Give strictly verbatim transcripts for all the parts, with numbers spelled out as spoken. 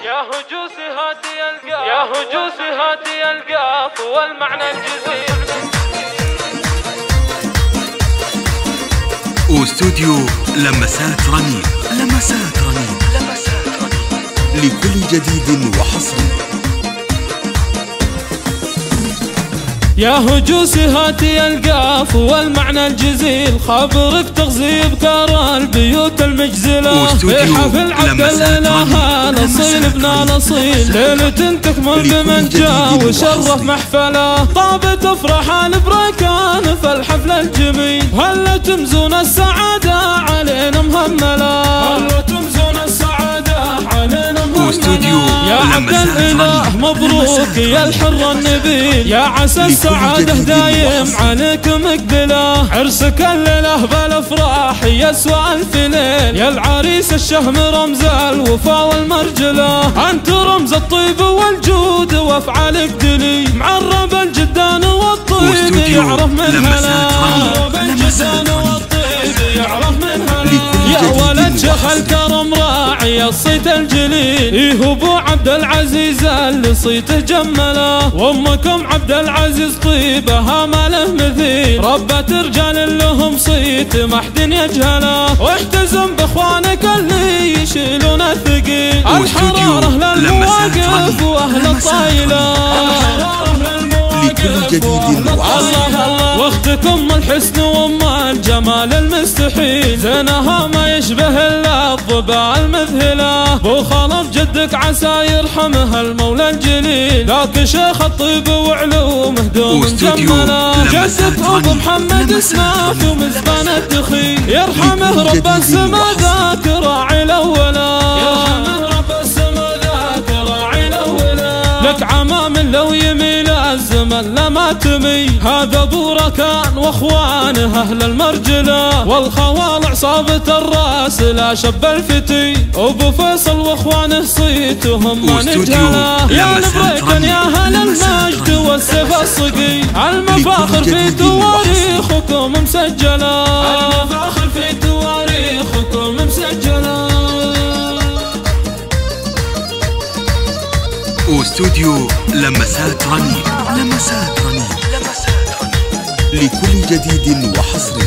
يا هجوسي هاتي القاف يا هجوسي هاتي القاف والمعنى الجزيل. واستوديو لمسات رنين لمسات رنين لمسات رنين لكل جديد وحصري. يا هجوسي هاتي القاف والمعنى الجزيل، خبرك تغزي بكار البيوت المجزلة في حفل عبد الاله نصيل ابن نصيل، ليلة تكمل بمن جاء وشرف محفله، طابت افراح البركان في الحفل الجميل، هلا تمزون السعادة علينا مهملة، هلا تمزون السعادة علينا مهملة. يا عبد الاله مبروك يا الحر النبيل، يا عسى السعادة دايم عليك مقبله، عرسك الليلة بالافراح يسوى الف ليل، يا العريس الشهم رمز الوفا والمرجله، انت رمز الطيب والجود وافعالك دليل، معرب الجدان والطيب يعرف من هلا، معرب الجدان والطيب يعرف من هلا. يا ولد شيخ الكرم راعي الصيت الجليل، إيه ابو عبد العزيز اللي صيته جمله، وامكم عبد العزيز طيبها ما له مثيل، ربة رجال لهم صيت ما حد يجهله، واحتزم باخوانك اللي يشيلون الثقيل، الحراره للمواقف واهل الطايله، لكل جديد وحصري. واختكم الحسن وام الجمال المستحيل، زينها ما يشبه الا الظباء المذهله، بو خلف جدك عسى يرحمه المولى الجليل، لكن شيخ الطيب وعلومه دوم جمله، جدك ابو محمد اسناف ومزبان الدخيل، يرحمه رب السما ذاك راعي الاوله، يرحمه رب السما ذاك راعي الاوله، لك عمام لو يميل الزمن لما تمي، هذا ابو ركان واخوانه اهل المرجله، والخوال عصابه الراس لا شب الفتي، ابو فيصل واخوانه صيتهم ما نجهله، يا البريكن يا اهل المجد والسيف الصقي، المفاخر في تواريخكم مسجله، المفاخر في تواريخكم مسجله. واستوديو لمسات رنين لمسات رنين لمسات رنين لكل جديد وحصري.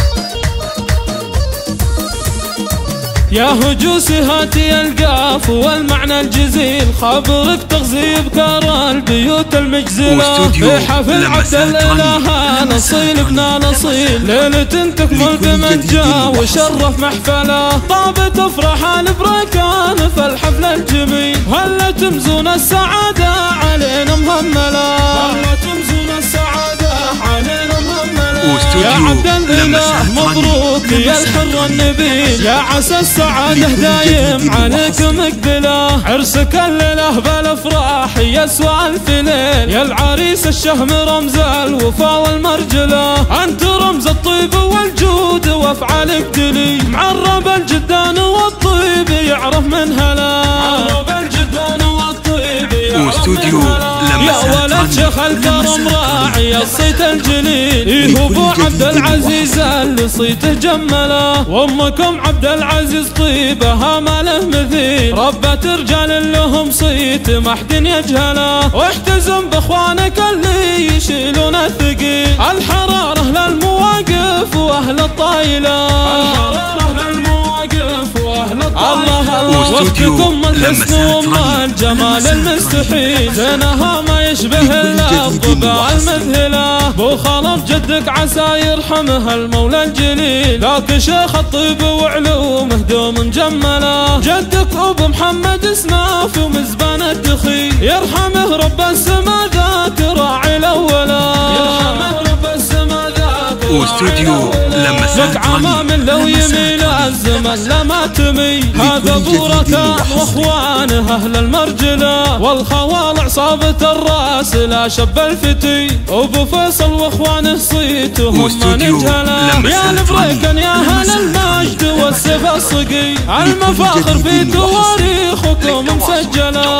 يا هجوسي هاتي القاف والمعنى الجزيل، خبرك تغزي بكار البيوت المجزلة في حفل عبد الاله نصيل ابن نصيل، ليلة تكمل بمن جاء وشرف محفله، طابت افراح البركان في الحفل الجميل، هلا تمزون السعادة علينا مهمله، هلا تمزون السعادة علينا مهمله. يا عبد الاله مبروك يا الحر النبيل، يا عسى السعادة دايم عليك مقبله، عرسك الليلة بالافراح يسوى الف ليل، يا العريس الشهم رمز الوفا والمرجله، انت رمز الطيب والجود وافعالك دليل، معرب الجدان والطيب يعرف من هلا، معرب الجدان والطيب يعرف من هلا. يا ولد شيخ الكرم راعي الصيت الجليل، إيه ابو عبد العزيز اللي صيته جمله، وامكم عبد العزيز طيبها ما له مثيل، ربة رجال لهم صيت ما حد يجهله، واحتزم باخوانك اللي يشيلون الثقيل، الحراره للمواقف واهل الطايله، الحراره للمواقف واهل الطايله. الله وقتكم الحسن وام الجمال المستحيل، زينها ما يشبه الا الظباء المذهله، بو خلف جدك عسى يرحمه المولى الجليل، لكن شيخ الطيب وعلومه دوم جمله، جدك ابو محمد اسناف ومزبان الدخيل، يرحمه رب السما ذاك راعي الاوله، يرحمه رب السما ذاك واستوديو لمسات عمام لو يميل الزمن لما تمي، هذا ابو ركان واخوانه اهل المرجله، والخوال عصابه الراس لا شب الفتي، ابو فيصل واخوانه صيتهم ما نجهله، يا البريكن يا اهل المجد والسيف الصقي، المفاخر في تواريخكم مسجله،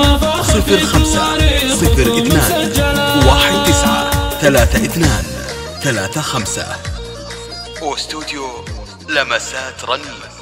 صفر خمسة صفر اثنان واحد تسعة ثلاثة اثنان ثلاثة خمسة. واستوديو لمسات رنين.